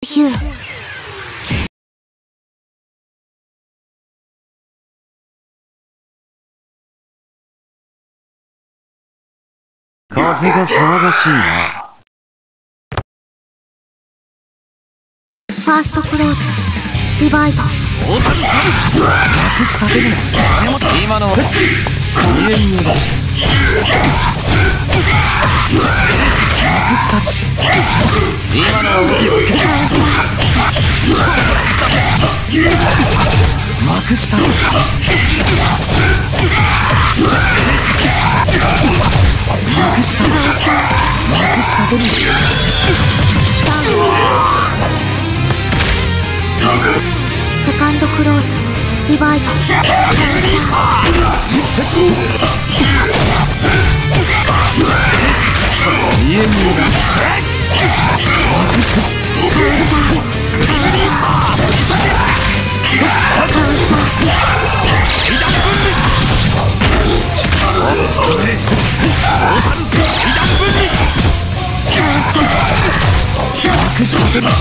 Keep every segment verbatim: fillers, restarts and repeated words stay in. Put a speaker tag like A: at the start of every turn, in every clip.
A: ヒュー。
B: 風が騒がしいな。
A: ファーストクローズディバイド。
B: 大谷さん、なくし立てるな。今のは永遠にだ。なくし立ち。今のはなくした。なくした。なくしたてる。
A: セカンドクローズディバイド。
B: 家にだ。なくした。なくしたてる。な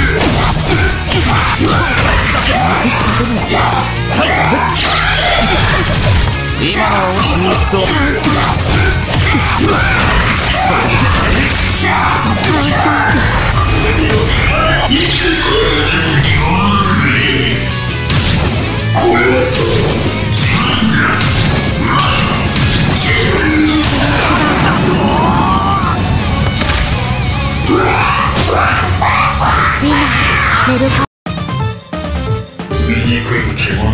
B: くしたてる。今のはずっとこれはそう
A: みんな寝るか。
C: 醜い獣